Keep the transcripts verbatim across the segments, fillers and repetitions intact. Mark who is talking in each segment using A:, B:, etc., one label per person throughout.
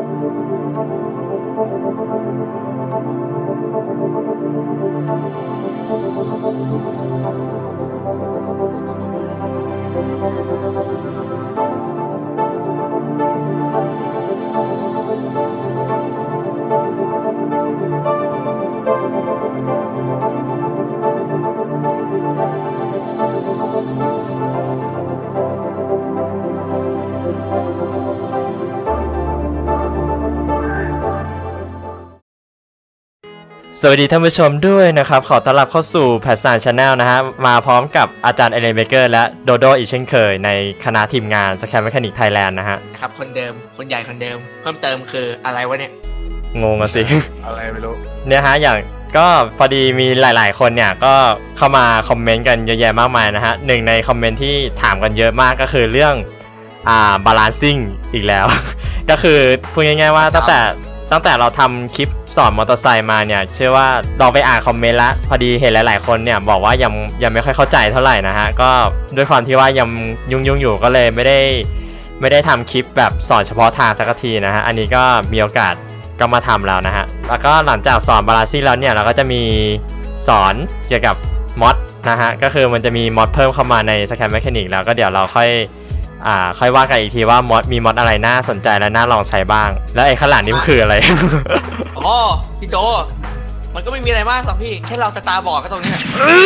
A: สวัสดีท่านผู้ชมด้วยนะครับขอต้อนรับเข้าสู่แพทซานชาแนลนะฮะมาพร้อมกับอาจารย์เอเลนเบเกอร์และโดโดอีกเช่นเคยในคณะทีมงานสแคมเมคานิกไทยแลนด์นะฮะ
B: ครับคนเดิมคนใหญ่คนเดิมเพิ่มเติมคืออะไรวะเนี่ย
A: งงอ่ะสิ
C: อะไรไม่รู้
A: เนี่ยฮะอย่างก็พอดีมีหลายๆคนเนี่ยก็เข้ามาคอมเมนต์กันเยอะแยะมากมายนะฮะหนึ่งในคอมเมนต์ที่ถามกันเยอะมากก็คือเรื่องอ่าบาลานซิ่งอีกแล้ว ก็คือพูดง่ายๆว่าตั้งแต่ตั้งแต่เราทำคลิปสอนมอเตอร์ไซค์มาเนี่ยเชื่อว่าลองไปอ่านคอมเมนต์ละพอดีเห็นหลายๆคนเนี่ยบอกว่ายังยังไม่ค่อยเข้าใจเท่าไหร่นะฮะก็ด้วยความที่ว่ายังยุ่งๆอยู่ก็เลยไม่ได้ไม่ได้ทำคลิปแบบสอนเฉพาะทางสักทีนะฮะอันนี้ก็มีโอกาสก็มาทำแล้วนะฮะแล้วก็หลังจากสอนบาลานซิ่งแล้วเนี่ยเราก็จะมีสอนเกี่ยวกับมอดนะฮะก็คือมันจะมีมอดเพิ่มเข้ามาในสแคมเมคานิกแล้วก็เดี๋ยวเราค่อยอ่าค่อยว่ากันอีกทีว่ามอดมีมอดอะไรน่าสนใจและน่าลองใช้บ้างแล้วไอ้ข้างหลังนี่มันคืออะไร
B: อ๋อพี่โจมันก็ไม่มีอะไรมากหรอกพี่แค่เราตาบอดก็ตรงนี้แหละ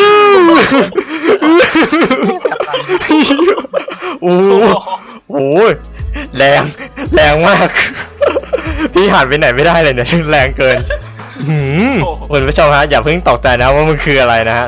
A: โอ้โหแรงแรงมากพี่หันไปไหนไม่ได้เลยเนี่ยแรงเกินคุณผู้ชมฮะอย่าเพิ่งตกใจนะว่ามันคืออะไรนะฮะ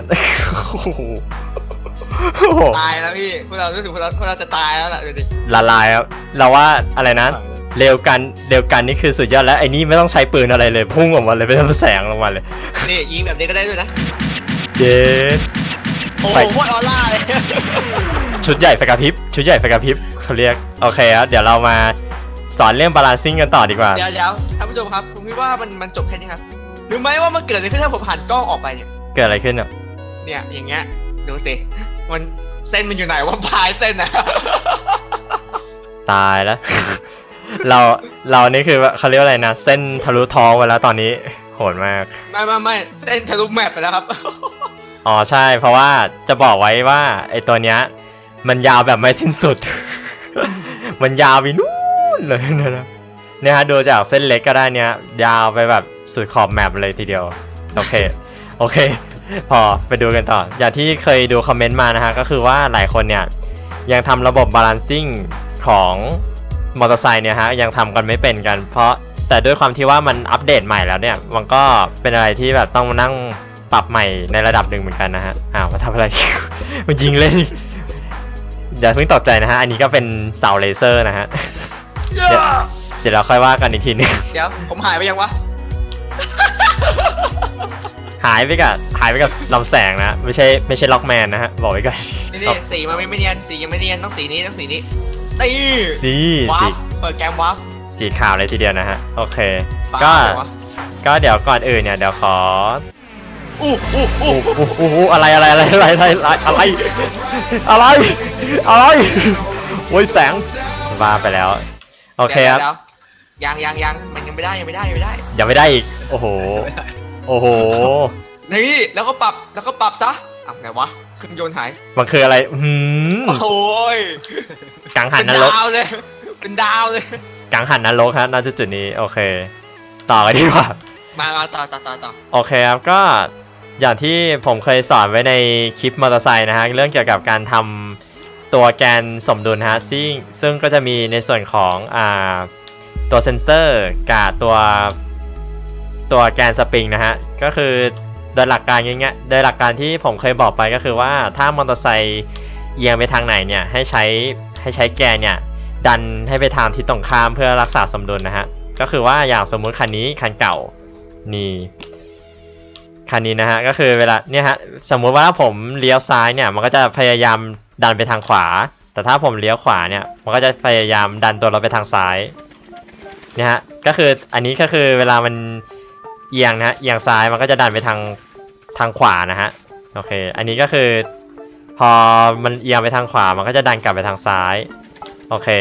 B: ตายแล้วพี่พวกเรารู้สึกพวกเราพวกเราจะตายแล้วล่ะดูดิ
A: ละลายครับเราว่าอะไรนะเร็วกันเร็วกันนี่คือสุดยอดแล้วไอ้นี่ไม่ต้องใช้ปืนอะไรเลยพุ่งออกมาเลยไม่ต้องแสงลงมาเลย
B: นี่ยิงแบบนี้ก็ได้ด้วยนะ
A: เจ๊
B: โอ้โหโคตรออร่าเลย
A: ชุดใหญ่ไฟกระพริบชุดใหญ่ไฟกระพริบเขาเรียกโอเคครับเดี๋ยวเรามาสอนเรื่องบาลานซิ่งกันต่อดีกว่า
B: เดี๋ยวเดี๋ยวท่านผู้ชมครับผมคิดว่ามันมันจบแค่นี้ครับรู้ไหมว่ามันเกิดอะไรขึ้นถ้าผมหันกล้องออกไปเนี่ย
A: เกิดอะไรขึ้นอ่ะ
B: เนี่ยอย่างเงี้ยดูสิมันเส้นมันอยู่ไหนว่าปลายเส้นนะ
A: ตายแล้วเราเรานี่คือเขาเรียกอะไรนะเส้นทะลุท้องไปแล้วตอนนี้โหดมาก
B: ไม่ไม่ไม่เส้นทะลุแมปไปแล้วครับ
A: อ๋อใช่เพราะว่าจะบอกไว้ว่าไอ้ตัวเนี้ยมันยาวแบบไม่สิ้นสุด มันยาวไปนู่นเลยนะเนี่ยฮะดูจากเส้นเล็กก็ได้เนี้ยยาวไปแบบสุดขอบแมปเลยทีเดียวโอเคโอเคพอไปดูกันต่ออย่างที่เคยดูคอมเมนต์มานะฮะก็คือว่าหลายคนเนี่ยยังทำระบบบาลานซิ่งของมอเตอร์ไซค์เนี่ยฮะยังทำกันไม่เป็นกันเพราะแต่ด้วยความที่ว่ามันอัปเดตใหม่แล้วเนี่ยมันก็เป็นอะไรที่แบบต้องมานั่งปรับใหม่ในระดับหนึ่งเหมือนกันนะฮะอ้าวมาทำอะไร มันยิงเล่นอย่าเพิ่งตกใจนะฮะอันนี้ก็เป็นเสาเลเซอร์นะฮะ เดี๋ยวเดี๋ยวเราค่อยว่ากันอีกทีนึง
B: เดี๋ยวผมหายไปยังวะ
A: หายไปกับหายไปกับลำแสงนะไม่ใช่ไม่ใช่ล็อกแมนนะฮะบอกไว้ก่อน
B: นี่นี่สีมันไม่เนียนสียังไม่เนียนต้องสีนี้ต้องสีนี้นี่
A: นี่
B: วาร์ปเปิดแกมวาร์ป
A: สีขาวเลยทีเดียวนะฮะโอเคก็ก็เดี๋ยวก่อนอื่นเนี่ยเดี๋ยวขอ
B: อู้อู้อู้
A: อู้อู้อะไรอะไรอะไรอะไรอะไรอะไรอะไรอะไรโอ้ยแสงว่าไปแล้วโอเคครับ
B: ยังยังยังมันยังไม่ได้ยังไม่ได้ยังไม่ได้
A: ยังไม่ได้อีกโอ้โหโอ้โห
B: นี่แล้วก็ปรับแล้วก็ปรับซะอ่ะไงวะเครื่องยนต์หาย
A: มันคืออะไรหืม
B: โอ้ย
A: กังหันนรก
B: เป็นดาวเลยเป็นดาวเลย
A: กังหันนรกครับณจุดนี้โอเคต่อกันดีกว่า
B: มามาต่อต่อต่อต่อ
A: โอเคครับก็อย่างที่ผมเคยสอนไว้ในคลิปมอเตอร์ไซค์นะฮะเรื่องเกี่ยวกับการทำตัวแกนสมดุลฮะซึ่งซึ่งก็จะมีในส่วนของอ่าตัวเซนเซอร์กับตัวตัวแกนสปริงนะฮะก็คือโดยหลักการง่ายๆโดยหลักการที่ผมเคยบอกไปก็คือว่าถ้ามอเตอร์ไซค์เอียงไปทางไหนเนี่ยให้ใช้ให้ใช้แกนเนี่ยดันให้ไปทางทิศตรงข้ามเพื่อรักษาสมดุลนะฮะก็คือว่าอย่างสมมุติคันนี้คันเก่านี่คันนี้นะฮะก็คือเวลาเนี่ยฮะสมมุติว่าผมเลี้ยวซ้ายเนี่ยมันก็จะพยายามดันไปทางขวาแต่ถ้าผมเลี้ยวขวาเนี่ยมันก็จะพยายามดันตัวเราไปทางซ้ายเนี่ยฮะก็คืออันนี้ก็คือเวลามันเอียงนะเอียงซ้ายมันก็จะดันไปทางทางขวานะฮะโอเคอันนี้ก็คือพอมันเอียงไปทางขวามันก็จะดันกลับไปทางซ้ายโอเค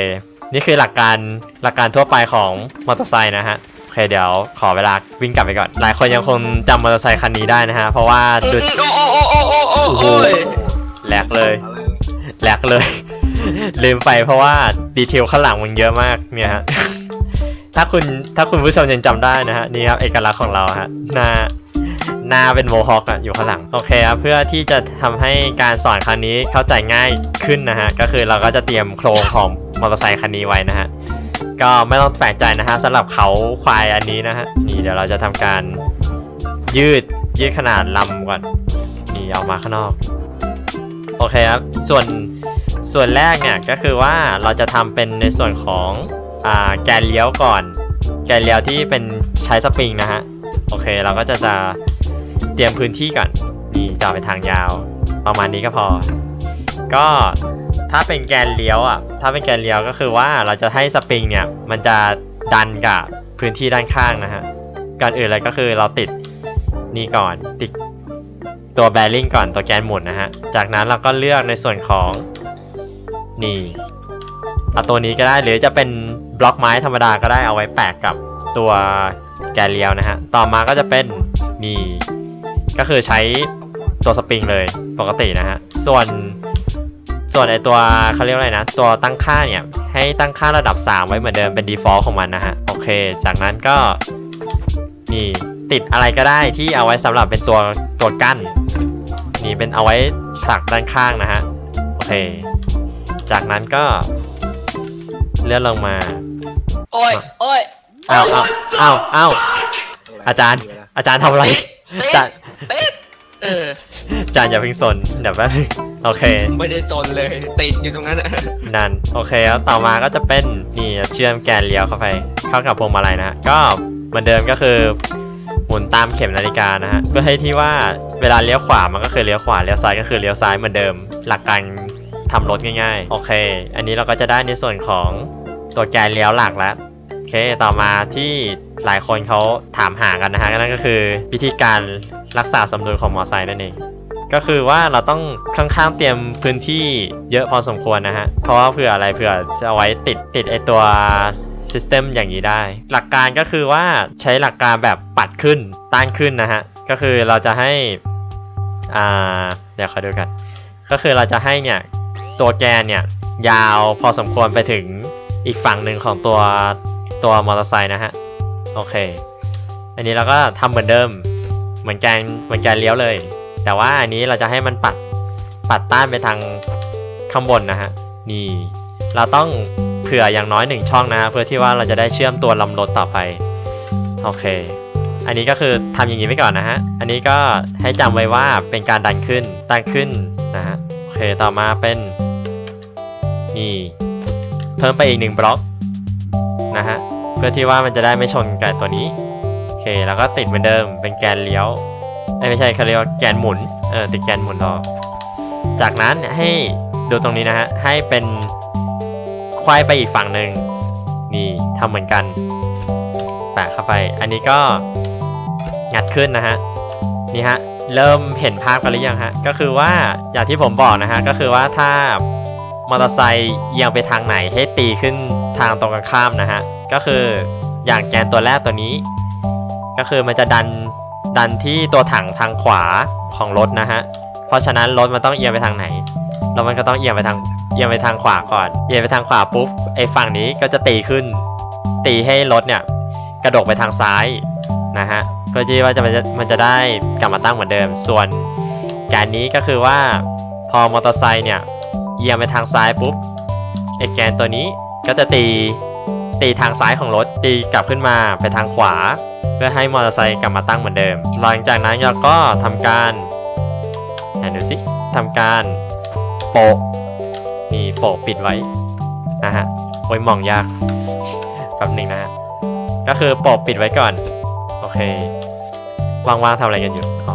A: นี่คือหลักการหลักการทั่วไปของมอเตอร์ไซค์นะฮะโอเคเดี๋ยวขอเวลาวิ่งกลับไปก่อนหลายคนยังคงจำมอเตอร์ไซค์คันนี้ได้นะฮะเพราะว่าดู
B: โอ้โอ้โอ้โอ้โอ้โอ้โอ้ย
A: แหลกเลยแหลกเลยลืมไปเพราะว่าดีเทลข้างหลังมันเยอะมากเนี่ยฮะถ้าคุณถ้าคุณผู้ชมยังจำได้นะฮะนี่ครับเอกลักษณ์ของเราฮะหน้าหน้าเป็นโมฮอคอะอยู่ข้างหลังโอเคครับเพื่อที่จะทำให้การสอนครั้งนี้เข้าใจง่ายขึ้นนะฮะก็คือเราก็จะเตรียมโครงของมอเตอร์ไซค์คันนี้ไว้นะฮะก็ไม่ต้องแปลกใจนะฮะสำหรับเขาควายอันนี้นะฮะนี่เดี๋ยวเราจะทำการยืดยืดขนาดลำก่อนนี่ออกมาข้างนอกโอเคครับส่วนส่วนแรกเนี่ยก็คือว่าเราจะทำเป็นในส่วนของอ่าแกนเลี้ยวก่อนแกนเลี้ยวที่เป็นใช้สปริงนะฮะโอเคเราก็จะจะเตรียมพื้นที่ก่อนนี่จะไปทางยาวประมาณนี้ก็พอก็ถ้าเป็นแกนเลี้ยวอ่ะถ้าเป็นแกนเลี้ยวก็คือว่าเราจะให้สปริงเนี่ยมันจะดันกับพื้นที่ด้านข้างนะฮะก่อนอื่นเลยก็คือเราติดนี่ก่อนติดตัวแบริ่งก่อนตัวแกนหมุนนะฮะจากนั้นเราก็เลือกในส่วนของนี่เอาตัวนี้ก็ได้หรือจะเป็นบล็อกไม้ธรรมดาก็ได้เอาไว้แปะกับตัวแกนเลี้ยวนะฮะต่อมาก็จะเป็นนี่ก็คือใช้ตัวสปริงเลยปกตินะฮะส่วนส่วนไอตัวเขาเรียกว่าอะไรนะตัวตั้งค่าเนี่ยให้ตั้งค่าระดับสามไว้เหมือนเดิมเป็น default ของมันนะฮะโอเคจากนั้นก็นี่ติดอะไรก็ได้ที่เอาไว้สำหรับเป็นตัวตัวกั้นนี่เป็นเอาไว้ผลักด้านข้างนะฮะโอเคจากนั้นก็เลื่อนลงมา
B: โอ้ยโอ้ย
A: อ้าวอ้าวอ้าวอ้าวอาจารย์อาจารย์ทำอะไรอาจารย์
B: เออ
A: อาจารย์อย่าเพิ่งสนเดี๋ยวแป๊บโอเค
B: ไม่ได้สนเลยติดอยู่ตรงนั้น
A: นั่นโอเคแล้วต่อมาก็จะเป็นนี่เชื่อมแกนเลี้ยวเข้าไปเข้ากับพวงมาลัยนะก็เหมือนเดิมก็คือหมุนตามเข็มนาฬิกานะฮะเพื่อให้ที่ว่าเวลาเลี้ยวขวามันก็คือเลี้ยวขวาเลี้ยวซ้ายก็คือเลี้ยวซ้ายเหมือนเดิมหลักการทำรถง่ายๆโอเคอันนี้เราก็จะได้ในส่วนของตัวแกนเลี้ยวหลักแล้วโอเคต่อมาที่หลายคนเขาถามหากันนะฮะนั่นก็คือวิธีการรักษาสมดุลของมอเตอร์ไซค์นั่นเองก็คือว่าเราต้องค่อนข้างเตรียมพื้นที่เยอะพอสมควรนะฮะเพราะว่าเผื่ออะไรเผื่อจะเอาไว้ติดติดไอตัวซิสเต็มอย่างนี้ได้หลักการก็คือว่าใช้หลักการแบบปัดขึ้นต้านขึ้นนะฮะก็คือเราจะให้อ่าเดี๋ยวขอดูกันก็คือเราจะให้เนี่ยตัวแกนเนี่ยยาวพอสมควรไปถึงอีกฝั่งหนึ่งของตัวตัวมอเตอร์ไซค์นะฮะโอเคอันนี้เราก็ทำเหมือนเดิมเหมือนแกนเหมือนแกนเลี้ยวเลยแต่ว่าอันนี้เราจะให้มันปัดปัดต้านไปทางข้างบนนะฮะนี่เราต้องเผื่ออย่างน้อยหนึ่งช่องนะเพื่อที่ว่าเราจะได้เชื่อมตัวลำรถต่อไปโอเคอันนี้ก็คือทำอย่างนี้ไปก่อนนะฮะอันนี้ก็ให้จำไว้ว่าเป็นการดันขึ้นดันขึ้นนะฮะโอเคต่อมาเป็นนี่เพิ่มไปอีกหนึ่งบล็อกนะฮะเพื่อที่ว่ามันจะได้ไม่ชนกับตัวนี้โอเคแล้วก็ติดเหมือนเดิมเป็นแกนเลี้ยวไม่ใช่เขาเรียกว่าแกนหมุนเออติดแกนหมุนรอจากนั้นให้ดูตรงนี้นะฮะให้เป็นควายไปอีกฝั่งหนึ่งนี่ทำเหมือนกันแปะเข้าไปอันนี้ก็งัดขึ้นนะฮะนี่ฮะเริ่มเห็นภาพกันหรือยังฮะก็คือว่าอย่างที่ผมบอกนะฮะก็คือว่าถ้ามอเตอร์ไซค์เอียงไปทางไหนให้ตีขึ้นทางตรงกันข้ามนะฮะก็คืออย่างแกนตัวแรกตัวนี้ก็คือมันจะดันดันที่ตัวถังทางขวาของรถนะฮะเพราะฉะนั้นรถมันต้องเอียงไปทางไหนแล้วมันก็ต้องเอียงไปทางเอียงไปทางขวาก่อนเอียงไปทางขวาปุ๊บไอ้ฝั่งนี้ก็จะตีขึ้นตีให้รถเนี่ยกระดกไปทางซ้ายนะฮะเพื่อที่ว่าจะมันจะมันจะได้กลับมาตั้งเหมือนเดิมส่วนแกนนี้ก็คือว่าพอมอเตอร์ไซค์เนี่ยเอียงไปทางซ้ายปุ๊บไอ้แกนตัวนี้ก็จะตีตีทางซ้ายของรถตีกลับขึ้นมาไปทางขวาเพื่อให้มอเตอร์ไซค์กลับมาตั้งเหมือนเดิมหลังจากนั้นเราก็ทำการไหนดูสิทำการโปะนี่โปะปิดไว้นะฮะโอ้ยมองยากแป๊บนึงนะฮะก็คือโปะปิดไว้ก่อนโอเคว่างๆทำอะไรกันอยู่อ๋อ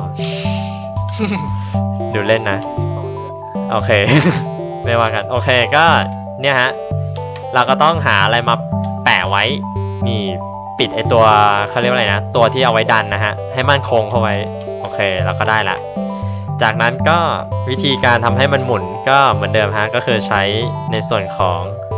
A: ดูเล่นนะโอเค ไม่ว่ากันโอเคก็เนี่ยฮะเราก็ต้องหาอะไรมาแปะไว้นี่ปิดไอตัวเขาเรียกว่าอะไรนะตัวที่เอาไว้ดันนะฮะให้มั่นคงเข้าไว้โอเคเราก็ได้ละจากนั้นก็วิธีการทำให้มันหมุนก็เหมือนเดิมฮะก็คือใช้ในส่วนของ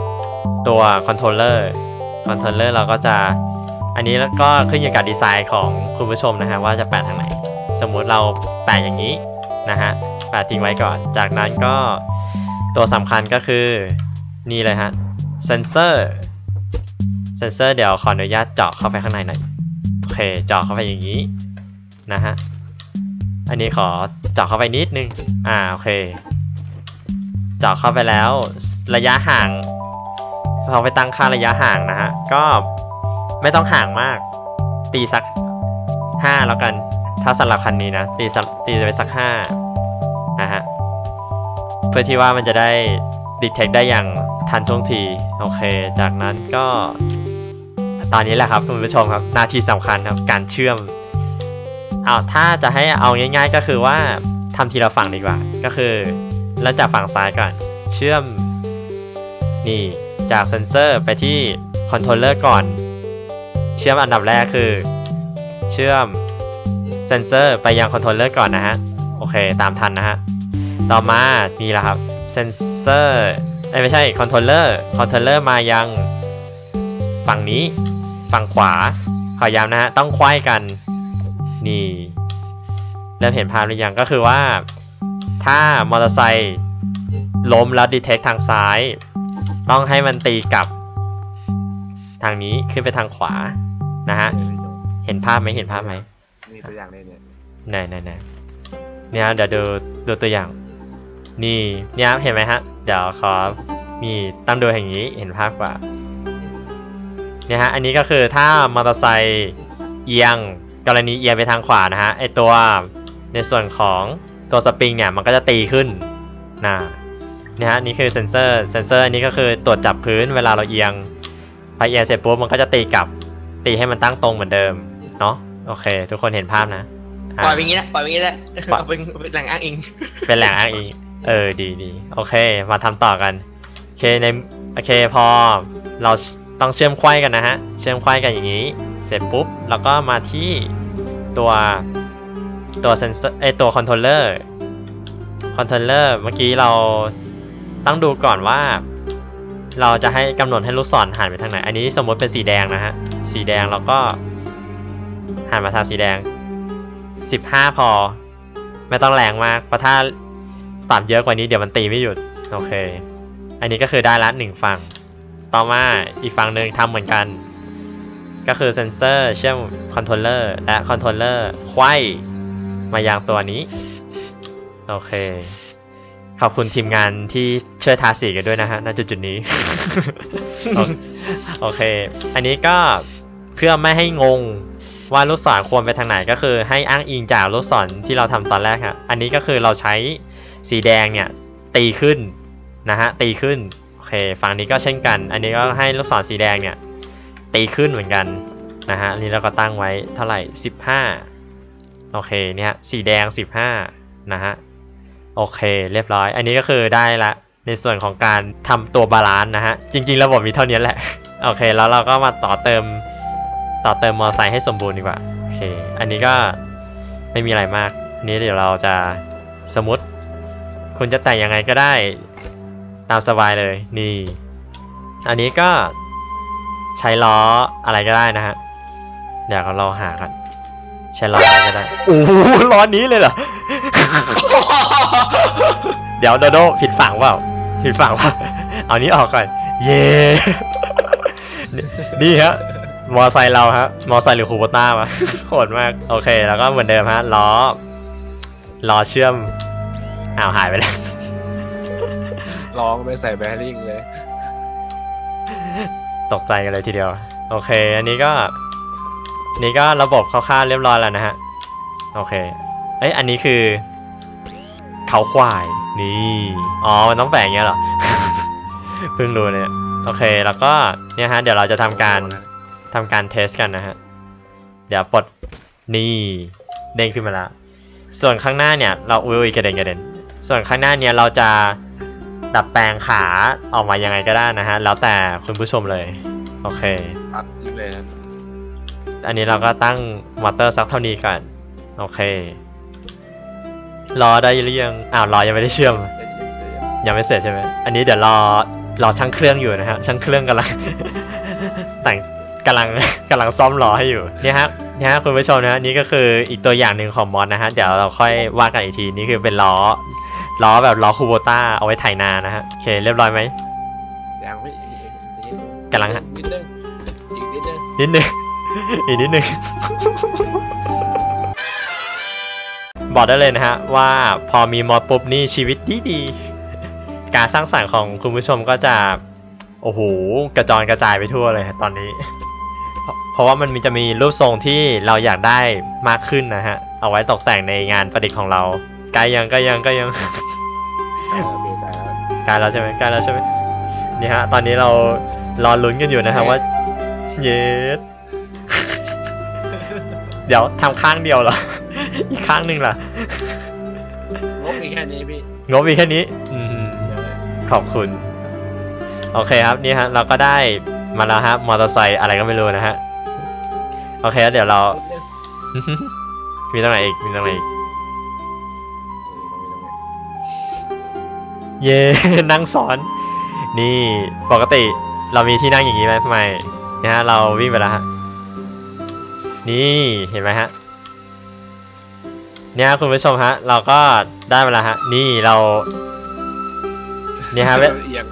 A: ตัวคอนโทรลเลอร์คอนโทรลเลอร์เราก็จะอันนี้แล้วก็ขึ้นอยู่กับดีไซน์ของคุณผู้ชมนะฮะว่าจะแปะทางไหนสมมุติเราแปะอย่างนี้นะฮะแปะทิ้งไว้ก่อนจากนั้นก็ตัวสำคัญก็คือนี่เลยฮะเซนเซอร์เซนเซอร์เดี๋ยวขออนุญาตเจาะเข้าไปข้างในหน่อยโอเคเจาะเข้าไปอย่างนี้นะฮะอันนี้ขอเจาะเข้าไปนิดนึงอ่าโอเคเจาะเข้าไปแล้วระยะห่างเราไปตั้งค่าระยะห่างนะฮะก็ไม่ต้องห่างมากตีสักห้าแล้วกันถ้าสำหรับคันนี้นะตีสักตีไปสักห้านะฮะเพื่อที่ว่ามันจะได้ดีเทคได้อย่างทันท่วงทีโอเคจากนั้นก็ตอนนี้แหละครับคุณผู้ชมครับหน้าที่สำคัญครับการเชื่อมเอาถ้าจะให้เอาง่ายๆก็คือว่าทำทีละฝั่งดีกว่าก็คือเริ่มจากฝั่งซ้ายก่อนเชื่อมนี่จากเซนเซอร์ไปที่คอนโทรลเลอร์ก่อนเชื่อมอันดับแรกคือเชื่อมเซนเซอร์ไปยังคอนโทรลเลอร์ก่อนนะฮะโอเคตามทันนะฮะต่อมานี่แหละครับเซนเซอร์ไม่ใช่คอนโทรลเลอร์คอนโทรลเลอร์มายังฝั่งนี้ฝั่งขวาขอย้ำนะฮะต้องไขว้กันนี่เริ่มเห็นภาพหรือยังก็คือว่าถ้ามอเตอร์ไซค์ล้มแล้วดีเทคทางซ้ายต้องให้มันตีกลับทางนี้ขึ้นไปทางขวานะฮะเห็นภาพไหมเห็นภาพไหม
C: นี่ตัวอย่างเลยเนี่ย
A: ไหนไหนไหนเนี่ยเดี๋ยวดูดูตัวอย่างนี่เนี่ยเห็นไหมฮะเดี๋ยวขอมีตั้งดูอย่างนี้เห็นภาพกว่าเนี่ยฮะอันนี้ก็คือถ้ามอเตอร์ไซค์เอียงกรณีเอียงไปทางขวานะฮะไอตัวในส่วนของตัวสปริงเนี่ยมันก็จะตีขึ้นนะเนี่ยฮะนี่คือเซนเซอร์เซนเซอร์อันนี้ก็คือตรวจจับพื้นเวลาเราเอียงพอเอียงเสร็จปุ๊บมันก็จะตีกลับตีให้มันตั้งตรงเหมือนเดิมเนาะโอเคทุกคนเห็นภาพนะ
B: ปล่อยไปงี้แหละปล่อยไปงี้แหละเป็นเป็นแหล่งอ้างอิง
A: เป็นแหล่งอ้างอิงเออดีดีโอเคมาทำต่อกันโอเคในโอเคพอเราต้องเชื่อมไขว้กันนะฮะเชื่อมไขว้กันอย่างนี้เสร็จปุ๊บแล้วก็มาที่ตัวตัวเซนเซอร์ไอตัวคอนโทรลเลอร์คอนโทรลเลอร์เมื่อกี้เราต้องดูก่อนว่าเราจะให้กำหนดให้ลูกศรหันไปทางไหนอันนี้สมมติเป็นสีแดงนะฮะสีแดงเราก็หันมาทางสีแดงสิบห้าพอไม่ต้องแรงมากเพราะถ้าปรับเยอะกว่านี้เดี๋ยวมันตีไม่หยุดโอเคอันนี้ก็คือได้ละหนึ่งฝั่งต่อมาอีกฝั่งหนึ่งทำเหมือนกันก็คือเซนเซอร์เชื่อมคอนโทรลเลอร์และคอนโทรลเลอร์ไขว้มายังตัวนี้โอเคขอบคุณทีมงานที่ช่วยทาสีกันด้วยนะฮะณจุดจุดนี้ โอเคอันนี้ก็เพื่อไม่ให้งงว่าลูกศรควรไปทางไหนก็คือให้อ้างอิงจากลูกศรที่เราทำตอนแรกครับอันนี้ก็คือเราใช้สีแดงเนี่ยตีขึ้นนะฮะตีขึ้นโอเคฝั่งนี้ก็เช่นกันอันนี้ก็ให้ลูกศรสีแดงเนี่ยตีขึ้นเหมือนกันนะฮะอันนี้เราก็ตั้งไว้เท่าไหร่สิบห้าโอเคเนี่ยสีแดงสิบห้านะฮะโอเคเรียบร้อยอันนี้ก็คือได้ละในส่วนของการทำตัวบาลานซ์นะฮะจริงๆระบบมีเท่านี้แหละโอเคแล้วเราก็มาต่อเติมต่อเติมมอเตอร์ไซค์ให้สมบูรณ์ดีกว่าโอเคอันนี้ก็ไม่มีอะไรมากอันนี้เดี๋ยวเราจะสมมติคุณจะแต่งยังไงก็ได้ตามสบายเลยนี่อันนี้ก็ใช้ล้ออะไรก็ได้นะฮะเดี๋ยวเราหากันใช้ล้ออะไรก็ได้โอ้โหล้อนี้เลยเหรอ เดี๋ยวโดโดผิดฝั่งเปล่าผิดฝั่งเปล่าเอานี้ออกก่อนเย่นี่ฮะมอไซค์เราฮะมอไซค์หรือคูโบต้ามาโหดมากโอเคแล้วก็เหมือนเดิมฮะล้อล้อเชื่อมอ้าวหายไปแล้ว
C: ลองไปใส่แบริ่งเลย
A: ตกใจกันเลยทีเดียวโอเคอันนี้ก็นี่ก็ระบบคร่าวๆเรียบร้อยแล้วนะฮะโอเคเอ้ยอันนี้คือเขาควายนี่อ๋อมันต้องแปลงอย่างเงี้ยเหรอ เพิ่งรู้เนี่ยโอเคแล้วก็เนี่ยฮะเดี๋ยวเราจะทำการทำการเทสกันนะฮะเดี๋ยวปลดนี่เด้งขึ้นมาแล้วส่วนข้างหน้าเนี่ยเราอุ้ยกระเด็นกระเด็นส่วนข้างหน้าเนี่ยเราจะดัดแปลงขาออกมายังไงก็ได้นะฮะแล้วแต่คุณผู้ชมเลยโอเค
C: ตัดเลยครับ
A: อันนี้เราก็ตั้งมอเตอร์สักเท่านี้ก่อนโอเครอได้หรือยังอ้าวรอยังไม่ได้เชื่อมยังไม่เสร็จใช่ไหมอันนี้เดี๋ยวรอรอช่างเครื่องอยู่นะฮะช่างเครื่องกำลัง แต่งกำลังกำลังซ่อมล้อให้อยู่เนี่ยฮะเนี่ยฮะคุณผู้ชมนะฮะนี่ก็คืออีกตัวอย่างหนึ่งของมอสนะฮะเดี๋ยวเราค่อยว่ากันอีกทีนี่คือเป็นล้อล้อแบบล้อคูโบต้าเอาไว้ไถนานะฮะโอเคเรียบร้อยไหม
C: ยังไม่จะนิด
A: กำลัง
C: นิดนึงอีกนิดนึง
A: นิดนึง อีกนิดนึง บอกได้เลยนะฮะว่าพอมีมอสปุ๊บนี่ชีวิตดีดีๆการสร้างสรรค์ของคุณผู้ชมก็จะโอ้โหกระจรกระจายไปทั่วเลยตอนนี้ เพราะว่ามันมีจะมีรูปทรงที่เราอยากได้มากขึ้นนะฮะเอาไว้ตกแต่งในงานประดิษฐ์ของเราใกล้ยังใกล้ยังใกล้ยัง
C: เออเบรกได้แล้ว
A: ใกล้แล้วใช่ไหมใกล้แล้วใช่ไหมนี่ฮะตอนนี้เรารอลุ้นกันอยู่นะฮะว่าเยส เดี๋ยวทำข้างเดียวเหรอ อีกข้างหนึ่งล่ะ
C: งบมีแค่นี้พี่
A: งบมีแค่นี้อืม
C: เดี๋ยวเลย
A: ขอบคุณโอเคครับนี่ฮะเราก็ได้มาแล้วฮะมอเตอร์ไซค์อะไรก็ไม่รู้นะฮะโอเคแล้วเดี๋ยวเรา
C: นิดนึง
A: มีตรงไหนอีกมีตรงไหนอีกเย่ นั่งสอนนี่ปกติเรามีที่นั่งอย่างนี้ไหมทำไมเนี่ยฮะเราวิ่งไปแล้วฮะนี่เห็นไหมฮะเนี่ยคุณผู้ชมฮะเราก็ได้มาแล้วฮะนี่เราเนี่ยฮะ
C: เอียง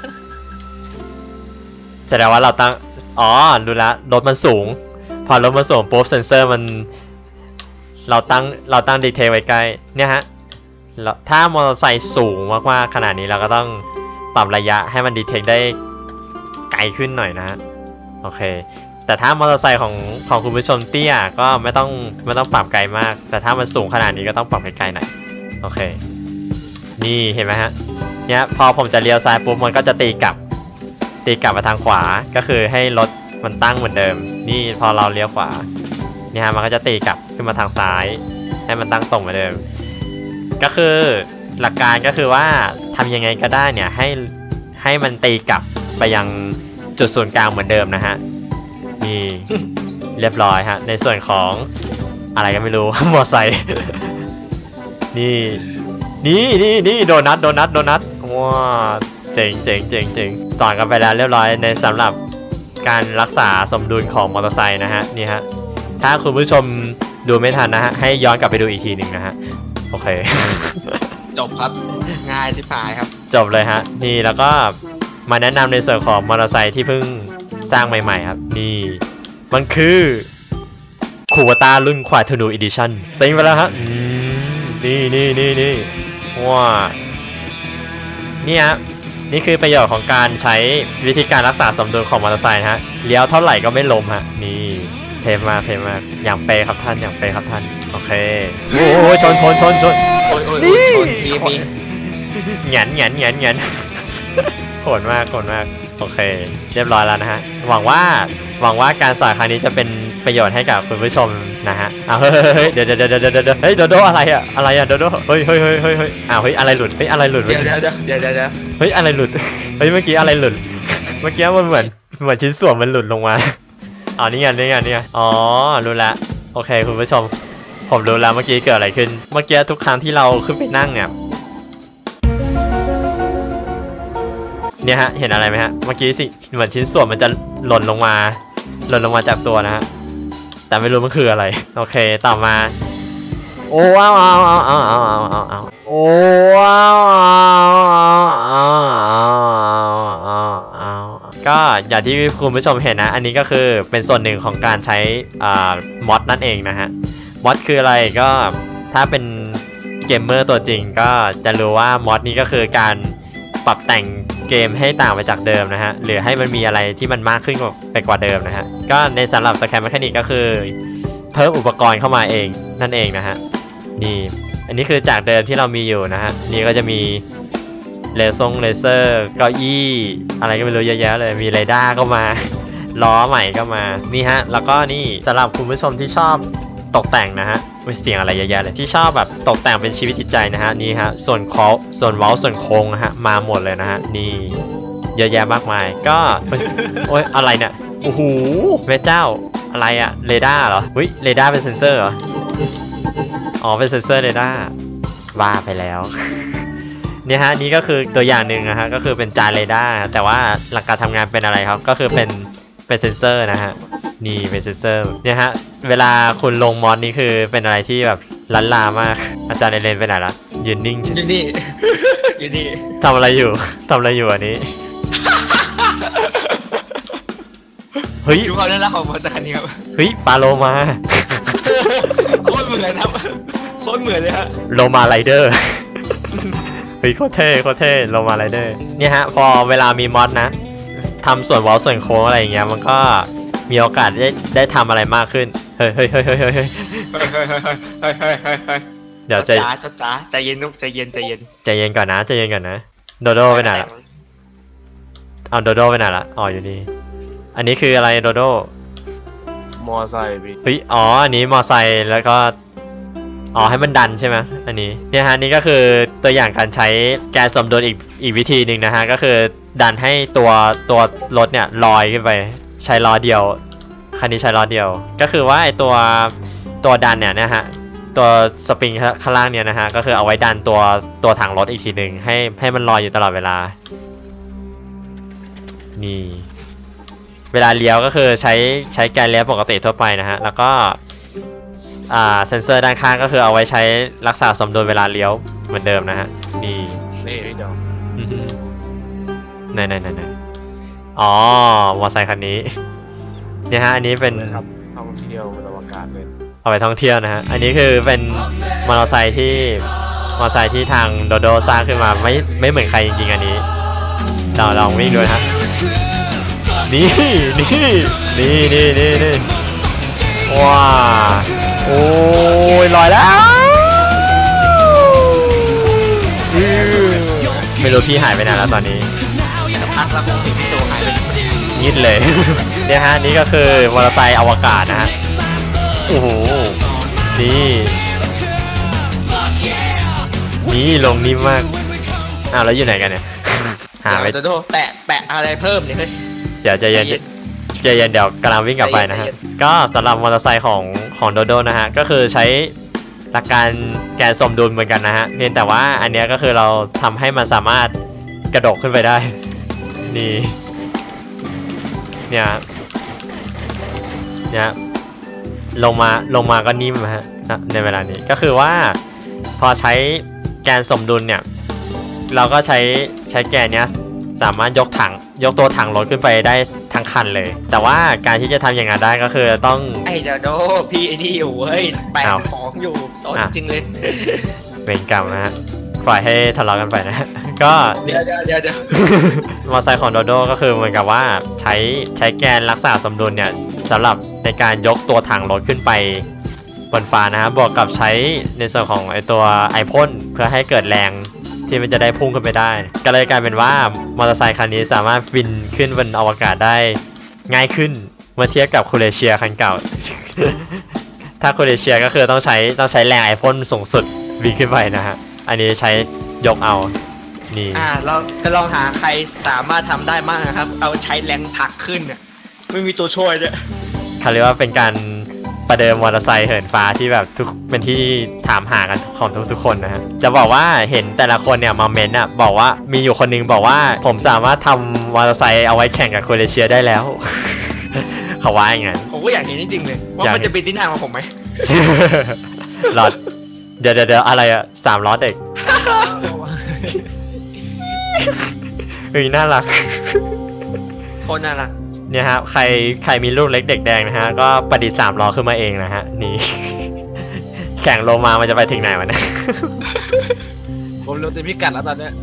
A: แสดงว่าเราตั้งอ๋อดูละรถมันสูงพอรถมันสูงปุ๊บเซนเซอร์มันเราตั้งเราตั้งดีเทลไว้ใกล้เนี่ยฮะถ้ามอเตอร์ไซค์สูงมากๆขนาดนี้เราก็ต้องปรับระยะให้มันดีเทคได้ไกลขึ้นหน่อยนะฮะโอเคแต่ถ้ามอเตอร์ไซค์ของของคุณผู้ชมเตี้ยก็ไม่ต้องไม่ต้องปรับไกลมากแต่ถ้ามันสูงขนาดนี้ก็ต้องปรับไกลๆหน่อยโอเคนี่เห็นไหมฮะเนี่ยพอผมจะเลี้ยวซ้ายปุ๊บมันก็จะตีกลับตีกลับมาทางขวาก็คือให้รถมันตั้งเหมือนเดิมนี่พอเราเลี้ยวขวาเนี่ยฮะมันก็จะตีกลับขึ้นมาทางซ้ายให้มันตั้งตรงเหมือนเดิมก็คือหลักการก็คือว่าทำยังไงก็ได้เนี่ยให้ให้มันตีกลับไปยังจุดศูนย์กลางเหมือนเดิมนะฮะนี่ เรียบร้อยฮะในส่วนของอะไรก็ไม่รู้ มอไซค์ นี่นี่นี่นี่โดนัทโดนัทโดนัทว้าเจ๋งเจ๋งเจ๋งเจ๋งสอนกันไปแล้วเรียบร้อยในสำหรับการรักษาสมดุลของมอเตอร์ไซค์นะฮะนี่ฮะถ้าคุณผู้ชมดูไม่ทันนะฮะให้ย้อนกลับไปดูอีกทีหนึ่งนะฮะโอเค
B: จบครับง่ายชิบหายครับ
A: จบเลยฮะนี่แล้วก็มาแนะนำในส่วนของมอเตอร์ไซค์ที่เพิ่งสร้างใหม่ๆครับนี่มันคือคูวต้ารุ่นควายธนูอีดิชั่นติ้งไปแล้วฮะนี่นี่นี่นี่ว้านี่ฮะนี่คือประโยชน์ของการใช้วิธีการรักษาสมดุลของมอเตอร์ไซค์นะฮะเลี้ยวเท่าไหร่ก็ไม่ล้มฮะนี่เทมมากเทมมากอย่างเปย์ครับท่านอย่างเปย์ครับท่านโอเคโอ้ยชนชนชนชน
B: โอ้ยโอ้ย
A: นี่
B: ชนทีมี
A: หยันหยันหยันหยัน โหดมากโหดมากโอเคเรียบร้อยแล้วนะฮะหวังว่าหวังว่าการสอนครั้งนี้จะเป็นประโยชน์ให้กับคุณผู้ชมนะฮะอ้าวเฮ้ยเฮ้ยเดี๋ยวเดี๋ยวเดี๋ยวเดี๋ยวเดี๋ยวเฮ้ยโดโดอะไรอะอะไรอะโดโดเฮ้ยเฮ้ยเฮ้ยเฮ้ยเฮ้ยอ้าวเฮ้ยอะไรหลุดเฮ้ยอะไรหลุด
B: เดี๋ยวเดี๋ยวเดี๋ยวเดี๋ยวเดี๋ยวเดี๋ยว
A: เฮ้ยอะไรหลุดเฮ้ยเมื่อกี้อะไรหลุดเมื่อกี้มันเหมือนเหมือนชิ้นส่วนมันหลุดลงมาอ๋อนี่ไงนี่ไงนี่ไงอ๋อรู้ละโอเคคุณผู้ชมผมรู้แล้วเมื่อกี้เกิดอะไรขึ้นเมื่อกี้ทุกครั้งที่เราขึ้นไปนั่งเนี่ยเนี่ยฮะเห็นอะไรไหมฮะเมื่อกี้สิเหมือนชิ้นส่วนมันจะหล่นลงมาหล่นลงมาจากตัวนะฮะแต่ไม่รู้มันคืออะไรโอเคต่อมาโอ้ว้าวอ้าวอ้าวอ้าวอ้าวอ้าวอ้าวโอ้ว้าวอ้าวอ้าวอ้าวอ้าวก็อย่างที่คุณผู้ชมเห็นนะอันนี้ก็คือเป็นส่วนหนึ่งของการใช้อ่ามอดนั่นเองนะฮะมอดคืออะไรก็ถ้าเป็นเกมเมอร์ตัวจริงก็จะรู้ว่ามอดนี้ก็คือการปรับแต่งเกมให้ต่างไปจากเดิมนะฮะหรือให้มันมีอะไรที่มันมากขึ้นไปกว่าเดิมนะฮะก็ในสำหรับสแคมแมคานิกก็คือเพิ่มอุปกรณ์เข้ามาเองนั่นเองนะฮะนี่อันนี้คือจากเดิมที่เรามีอยู่นะฮะนี่ก็จะมีเลเซอร์เลเซอร์เก้าอี้อะไรก็ไม่รู้เยอะแยะเลยมีเรดาร์ก็มาล้อใหม่ก็มานี่ฮะแล้วก็นี่สำหรับคุณผู้ชมที่ชอบตกแต่งนะฮะมีเสียงอะไรเยอะแยะเลยที่ชอบแบบตกแต่งเป็นชีวิตจิตใจนะฮะนี่ฮะส่วนคอส่วนเว้าส่วนโค้งนะฮะมาหมดเลยนะฮะนี่เยอะแยะมากมายก็โอ๊ยอะไรเนี่ยโอ้โหแม่เจ้าอะไรอะเรดาร์เหรอเฮ้ยเรดาร์เป็นเซนเซอร์เหรออ๋อเป็นเซนเซอร์เรดาร์ว่าไปแล้วเนี่ยฮะนี่ก็คือตัวอย่างหนึ่งนะฮะก็คือเป็นจานเรดาร์แต่ว่าหลักการทำงานเป็นอะไรครับก็คือเป็นเป็นเซนเซอร์นะฮะนี่เป็นเซนเซอร์เนี่ยฮะเวลาคุณลงมอดนี่คือเป็นอะไรที่แบบล้านลามากอาจารย์เอเลนไปไหนละยืนนิ่ง
B: อยู่นี่ อยู่นี่
A: ทำอะไรอยู่ทำอะไรอยู่อันนี้เฮ้ย
B: ดูความน่ารักของมอเตอร์ไซค์คันนี้ครับ
A: เฮ้ยปลาโลมา
B: โคตรเหมือนครับโคตรเหมือนเลยฮะ
A: โลมาไรเดอร์ เฮ้ยโคตรเท่โคตรเท่โลมาไรเดอร์เนี่ยฮะพอเวลามีมอดนะทำส่วนวอลส่วนโค้งอะไรอย่างเงี้ยมันก็มีโอกาสได้ได้ทำอะไรมากขึ้นเฮ้ยเฮ้ยเฮ้ยเฮ้ยเฮ้ยเฮ้ย
B: เฮ้ยเฮ้ยเฮ้ยเฮ้ยเฮ้ยเฮ้ยเฮ้ย
A: เดี๋ยวใจ
B: จ้าจ้าจ้าใจเย็นนุ๊กใจเย็นใจเย็น
A: ใจเย็นก่อนนะใจเย็นก่อนนะโดโดไปไหนละเอาโดโดไปไหนละอ๋ออยู่นี่อันนี้คืออะไรโดโด
C: มอไซค์พี่
A: เฮ้ยอ๋ออันนี้มอไซค์แล้วก็อ๋อให้มันดันใช่ไหมอันนี้เนี่ยฮะนี่ก็คือตัวอย่างการใช้แกนสมดุลอีกอีกวิธีหนึ่งนะฮะก็คือดันให้ตัวตัวรถเนี่ยลอยขึ้นไปใช้ล้อเดียวคันนี้ใช้ล้อเดียวก็คือว่าไอตัวตัวดันเนี่ยนะฮะตัวสปริงข้างล่างเนี่ยนะฮะก็คือเอาไว้ดันตัวตัวถังรถอีกทีหนึ่งให้ให้มันลอยอยู่ตลอดเวลานี่เวลาเลี้ยวก็คือใช้ใช้แกนเลี้ยวปกติทั่วไปนะฮะแล้วก็อ่าเซนเซอร์ด้านข้างก็คือเอาไว้ใช้รักษาสมดุลเวลาเลี้ยวเหมือนเดิมนะฮะนี่
C: นี่พี่จอม
A: ไหนไหนไหนไหนอ๋อมอเตอร์ไซค์คันนี้เนี่ยฮะอันนี้เป็น
C: ครับท่องเที่ยวบนอวกาศเลย
A: เอาไปท่องเที่ยวนะฮะอันนี้คือเป็นมอเตอร์ไซค์ที่มอเตอร์ไซค์ที่ทางโดโดสร้างขึ้นมาไม่ไม่เหมือนใครจริงๆอันนี้เราลองวิ่งดูนะฮะนี่นี่นี่นี่นี่นี่ว้าโอ้ยลอยแล้วไม่รู้พี่หายไปไหนแล้วตอนนี้
B: สักพักแล้วผมเห็นพี่โจหายไป
A: นิดเลย เนี่ยฮะนี่ก็คือมอเตอร์ไซค์อวกาศนะฮะโอ้โหนี่นี่ลงนิ่มมากอ้าวแล้วอยู่ไหนกันเนี่ยหาไม่
B: เดี๋ยวโดแปะแปะอะไรเพิ่มเนี่ยเฮ้ย
A: เดี๋ยวใจเย็นใจเย็นเดี๋ยวกำลังวิ่งกลับไปนะฮะ
B: ใจเย็น
A: ก็สำหรับมอเตอร์ไซค์ของของโดโดนะฮะก็คือใช้หลักการแกนสมดุลเหมือนกันนะฮะเพียงแต่ว่าอันเนี้ยก็คือเราทำให้มันสามารถกระโดดขึ้นไปได้นี่เนี่ยเนี่ยลงมาลงมาก็นิ่มฮะในเวลานี้ก็คือว่าพอใช้แกนสมดุลเนี่ยเราก็ใช้ใช้แกนเนี้ยสามารถยกถังยกตัวถังรถขึ้นไปได้ทั้งคันเลยแต่ว่าการที่จะทำอย่างนั้นได้ก็คือต้อง
B: ไอ้เดี๋ยวโดพี่ไอ้นี่อยู่เฮ้ยแปะ
A: อ้าว
B: ของอยู่สอนจริงเลย
A: เวรกรรมนะฮะปล่อยให้ทะเลาะกันไปนะฮะก็
B: เดี๋ยวเดี๋ยวเดี๋ยวเดี๋ยว
A: มอเตอร์ไซค์ของโดโดก็คือเหมือนกับว่าใช้ใช้แกนรักษาสมดุลเนี่ยสำหรับในการยกตัวถังรถขึ้นไปบนฟ้านะฮะบวกกับใช้ในส่วนของไอตัวไอพ่นเพื่อให้เกิดแรงที่มันจะได้พุ่งขึ้นไปได้ก็เลยกลายเป็นว่ามอเตอร์ไซค์คันนี้สามารถบินขึ้นบนอวกาศได้ง่ายขึ้นเมื่อเทียบกับคูเลเชียคันเก่า ถ้าคูเลเชียก็คือต้องใช้ต้องใช้แรงไอพ่นสูงสุดบินขึ้นไปนะฮะอันนี้ใช้ยกเอานี่
B: อ่าเราจะลองหาใครสามารถทำได้บ้างนะครับ เอาใช้แรงผลักขึ้นเนี่ยไม่มีตัวช่วยด้วย
A: เขาเรียกว่าเป็นการประเดิมมอเตอร์ไซค์เหินฟ้าที่แบบทุกเป็นที่ถามหากันของทุกทุกคนนะฮะจะบอกว่าเห็นแต่ละคนเนี่ยมาเมนต์อ่ะบอกว่ามีอยู่คนนึงบอกว่าผมสามารถทำมอเตอร์ไซค์เอาไว้แข่งกับโคเอเชียได้แล้ว เขาว่าอย่างนั้น
B: ผมก็อยากเห็นจริงๆเลยว่า
A: อยาก
B: มัน
A: เห็น
B: จะเป็นที่หน้าของผมไหม
A: หลอดเดี๋ยวเดี๋ยวเดี๋ยวอะไรอ่ะสามล้อเด็กเฮ้ยน่ารัก
B: โคตรน่ารัก
A: เนี่ยฮะใครใครมีลูกเล็กเด็กแดงนะฮะก็ประดิษฐ์สามล้อขึ้นมาเองนะฮะนี่ แข่งโลมามันจะไปถึงไหนวะเนี่ย
C: ผมเร็วเต็มพิกัดแล้วตอนเนี้ย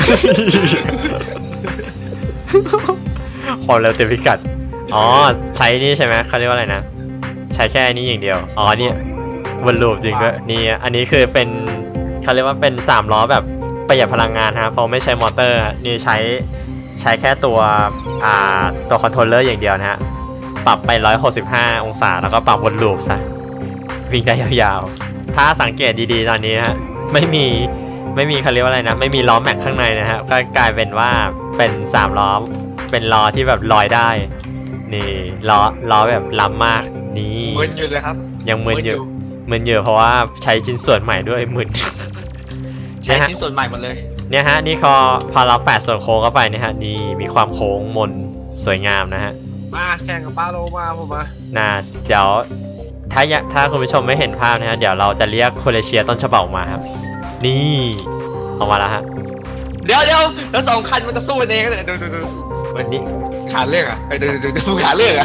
A: ความเร็วเต็มพิกัดอ๋อใช้นี่ใช่ไหมเขาเรียกว่าอะไรนะใช้แค่นี้อย่างเดียวอ๋อนี่วนลูปจริงด้วยนี่อันนี้คือเป็นเขาเรียกว่าเป็นสามล้อแบบประหยัดพลังงานฮะเพราะไม่ใช้มอเตอร์นี่ใช้ใช้แค่ตัวอ่าตัวคอนโทรลเลอร์อย่างเดียวนะฮะปรับไปหนึ่งร้อยหกสิบห้าองศาแล้วก็ปรับวนลูปซะวิ่งได้ยาวๆถ้าสังเกตดีๆตอนนี้ฮะไม่มีไม่มีเขาเรียกว่าอะไรนะไม่มีล้อแม็กข้างในนะฮะก็กลายเป็นว่าเป็นสามล้อเป็นล้อที่แบบลอยได้นี่ล้อล้อแบบล้ำมากนี่
B: มึนอยู่เลยครับ
A: ยังมึนอยู่มึนอยู่เพราะว่าใช้ชิ้นส่วนใหม่ด้วยมึน
B: ใช้
A: นะฮะ
B: ชิ้นส่วนใหม่หมดเลย
A: เนี่ยฮะนี่พอพอเราแปะส่วนโค้งเข้าไปเนี่ยฮะนี่มีความโค้งมนสวยงามนะฮะ
C: มาแข่งกับป้าโลมาผมมา
A: น่าเดี๋ยวถ้าถ้าคุณผู้ชมไม่เห็นภาพนะฮะเดี๋ยวเราจะเรียกโคเรเชียต้นฉบับมาครับนี่ออกมาแล้วฮะ
B: เดี๋ยวเดี๋ยวแล้วสองคันมันจะสู้กันเองกันเลยดูดูดู
A: วันนี้
B: ขาเรื่องอ่ะดูดูดูดูขาเรื่องอ่ะ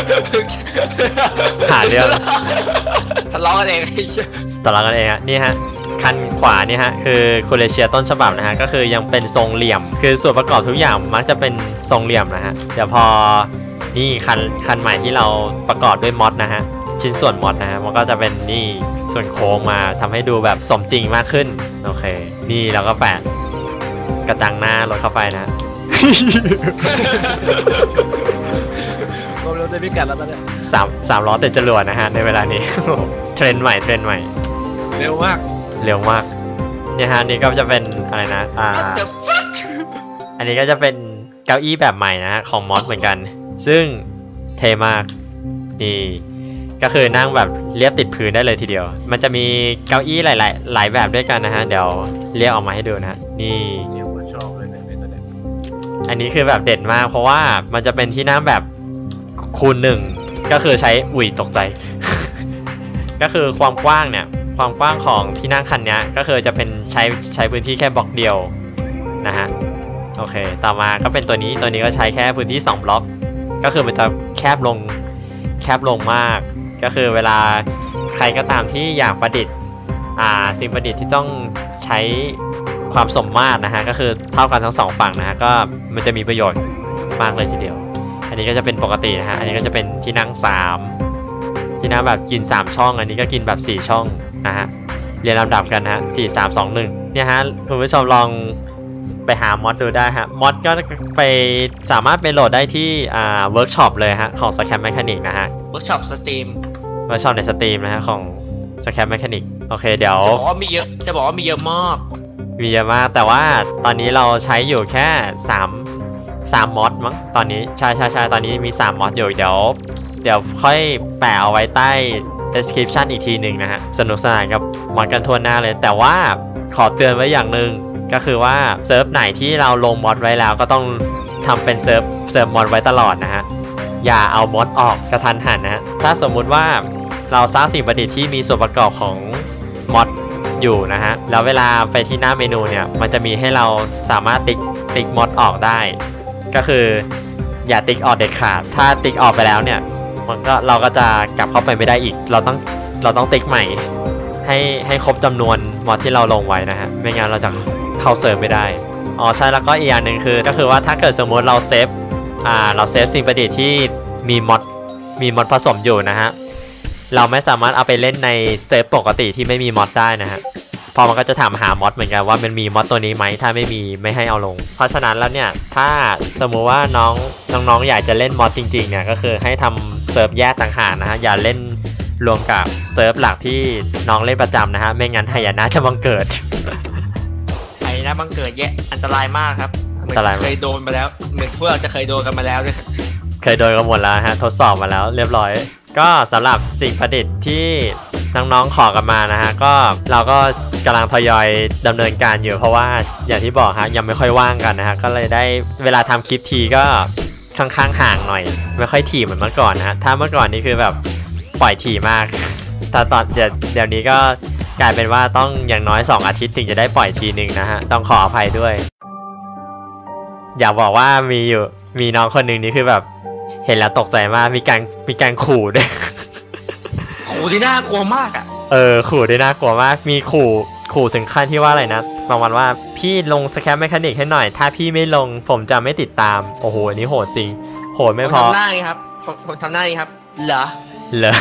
A: หาเรื่อง
B: ทะเลาะกันเอง
A: ทะเลาะกันเองฮะนี่ฮะคันขวานี่ฮะคือโคเรเชียต้นฉบับนะฮะก็คือยังเป็นทรงเหลี่ยมคือส่วนประกอบทุกอย่างมักจะเป็นทรงเหลี่ยมนะฮะเดี๋ยวพอนี่คันคันใหม่ที่เราประกอบด้วยมอดนะฮะชิ้นส่วนมอดนะฮะมันก็จะเป็นนี่ส่วนโค้งมาทำให้ดูแบบสมจริงมากขึ้นโอเคนี่เราก็แปะกระจังหน้ารถเข้าไปนะ
C: รวมเร็วได้พิกัดแล้วตอนนี้
A: สามสามล้อติดจรวดนะฮะในเวลานี้เทรนด์ใหม่เทรนด์ใหม่
C: เร็วมาก
A: เร็วมากเนี่ยฮะนี่ก็จะเป็นอะไรนะอ่าอันนี้ก็จะเป็นเก้าอี้แบบใหม่นะฮะของมอสเหมือนกันซึ่งเท่มากนี่ก็คือนั่งแบบเรียบติดพื้นได้เลยทีเดียวมันจะมีเก้าอี้หลายๆหลายแบบด้วยกันนะฮะเดี๋ยวเรียกออกมาให้ดูนะนี่
C: ชอบเลยเนี่ยตัวเนี้ย
A: อันนี้คือแบบเด่นมากเพราะว่ามันจะเป็นที่นั่งแบบคูณหนึ่งก็คือใช้อุ่ยตกใจ ก็คือความกว้างเนี่ยความกว้างของที่นั่งคันนี้ก็คือจะเป็นใช้ใช้พื้นที่แค่บล็อกเดียวนะฮะโอเคต่อมาก็เป็นตัวนี้ตัวนี้ก็ใช้แค่พื้นที่สองบล็อกก็คือมันจะแคบลงแคบลงมากก็คือเวลาใครก็ตามที่อยากประดิษฐ์อ่าสิ่งประดิษฐ์ที่ต้องใช้ความสมมาตรนะฮะก็คือเท่ากันทั้งสองฝั่งนะฮะก็มันจะมีประโยชน์มากเลยทีเดียวอันนี้ก็จะเป็นปกตินะฮะอันนี้ก็จะเป็นที่นั่งสามที่นั่งแบบกินสามช่องอันนี้ก็กินแบบสี่ช่องนะฮะเรียนลำดับกันนะฮะสี่ สาม สอง หนึ่งเนี่ยฮะคุณผู้ชมลองไปหามอดดูได้ฮะมอดก็ไปสามารถไปโหลดได้ที่อ่าเวิร์กช็อปเลยฮะของ Scam Mechanic นะฮะ
B: เวิร์กช็อปสตรีม
A: เวิร์กช็อปในสตรีมนะฮะของ Scam Mechanic โอเคเดี๋ยว
B: จะบอกว่ามีเยอะจะบอกว่ามีเยอะมาก
A: มีเยอะมากแต่ว่าตอนนี้เราใช้อยู่แค่สาม สามมอดมั้งตอนนี้ใช่ใช่ใช่ตอนนี้มีสามมอดอยู่เดี๋ยวเดี๋ยวค่อยแปะเอาไว้ใต้ description อีกทีหนึ่งนะฮะสนุกสนานกับมอดกันทั่วหน้าเลยแต่ว่าขอเตือนไว้อย่างหนึ่งก็คือว่าเซิร์ฟไหนที่เราลงมอดไว้แล้วก็ต้องทำเป็นเซิร์ฟเซิร์ฟมอดไว้ตลอดนะฮะอย่าเอามอดออกกระทันหันนะฮะถ้าสมมุติว่าเราสร้างสิ่งประดิษฐ์ที่มีส่วนประกอบของมอดอยู่นะฮะแล้วเวลาไปที่หน้าเมนูเนี่ยมันจะมีให้เราสามารถติ๊กติ๊กมอดออกได้ก็คืออย่าติ๊กออกเด็ดขาดถ้าติ๊กออกไปแล้วเนี่ยมันก็เราก็จะกลับเข้าไปไม่ได้อีกเราต้องเราต้องติ๊กใหม่ให้ให้ครบจำนวนมอดที่เราลงไว้นะฮะไม่งั้นเราจะเข้าเซิร์ฟไม่ได้อ๋อใช่แล้วก็อีกอย่างหนึ่งคือก็คือว่าถ้าเกิดสมมติเราเซฟอ่าเราเซฟสิ่งประดิษฐ์ที่มีมอดมีมอดผสมอยู่นะฮะเราไม่สามารถเอาไปเล่นในเซิร์ฟปกติที่ไม่มีมอดได้นะฮะพอมันก็จะถามหามอดเหมือนกันว่ามันมีมอดตัวนี้ไหมถ้าไม่มีไม่ให้เอาลงเพราะฉะนั้นแล้วเนี่ยถ้าสมมุติว่าน้องน้องๆอยากจะเล่นมอดจริงๆเนี่ยก็คือให้ทำเซิร์ฟแยกต่างหากนะฮะอย่าเล่นรวมกับเซิร์ฟหลักที่น้องเล่นประจำนะฮะไม่งั้นหายนะจะบังเกิด
B: หายนะบังเกิดแย่อันตรายมากครับเหมือนเคยโดนมาแล้วเหมือนพวกเราจะเคยโดนกันมาแล้วด้วย
A: เคยโดนกันหมดแล้วฮะทดสอบมาแล้วเรียบร้อยก็สำหรับสิ่งประดิษฐ์ที่น้องๆขอกันมานะฮะก็เราก็กำลังทยอยดำเนินการอยู่เพราะว่าอย่างที่บอกฮะยังไม่ค่อยว่างกันนะฮะก็เลยได้เวลาทำคลิปทีก็ค่อนข้างห่างหน่อยไม่ค่อยถี่เหมือนเมื่อก่อนนะฮะถ้าเมื่อก่อนนี้คือแบบปล่อยถี่มากแต่ตอนเดี๋ยวเดี๋ยวนี้ก็กลายเป็นว่าต้องอย่างน้อยสองอาทิตย์ถึงจะได้ปล่อยทีนึงนะฮะต้องขออภัยด้วยอยากบอกว่ามีอยู่มีน้องคนหนึ่งนี่คือแบบเห็นแล้วตกใจมากมีการมีการขู่ด้วย
B: ขู่ที่น่ากลัวมากอ่ะ
A: เออขู่ที่น่ากลัวมากมีขู่ขู่ถึงขั้นที่ว่าอะไรนะประมาณว่าพี่ลงสแคมเมคานิกให้หน่อยถ้าพี่ไม่ลงผมจะไม่ติดตามโอ้โหอันนี้โหดจริงโหดไม่พอ
B: ผมทำหน้านี้ครับผมทำหน้านี้ครับเหรอ
A: เหรอ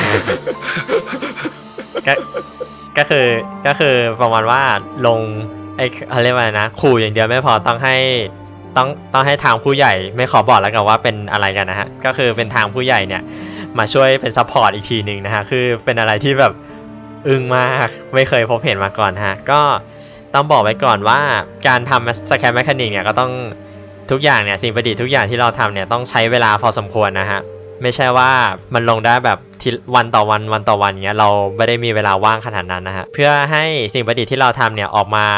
A: ก็ก็คือก็คือประมาณว่าลงไอ้อะไรมานะขู่อย่างเดียวไม่พอต้องให้ต้องต้องให้ทางผู้ใหญ่ไม่ขอบอกแล้วกันว่าเป็นอะไรกันนะฮะก็คือเป็นทางผู้ใหญ่เนี่ยมาช่วยเป็นซัพพอร์ตอีกทีหนึ่งนะฮะคือเป็นอะไรที่แบบอึ้งมากไม่เคยพบเห็นมาก่อนฮะก็ต้องบอกไว้ก่อนว่าการทำสแคมเมคานิกเนี่ยก็ต้องทุกอย่างเนี่ยสิ่งประดิษฐ์ทุกอย่างที่เราทำเนี่ยต้องใช้เวลาพอสมควรนะฮะไม่ใช่ว่ามันลงได้แบบวันต่อวันวันต่อวันเงี้ยเราไม่ได้มีเวลาว่างขนาดนั้นนะฮะเพื่อให้สิ่งประดิษฐ์ที่เราทำเนี่ยออกมา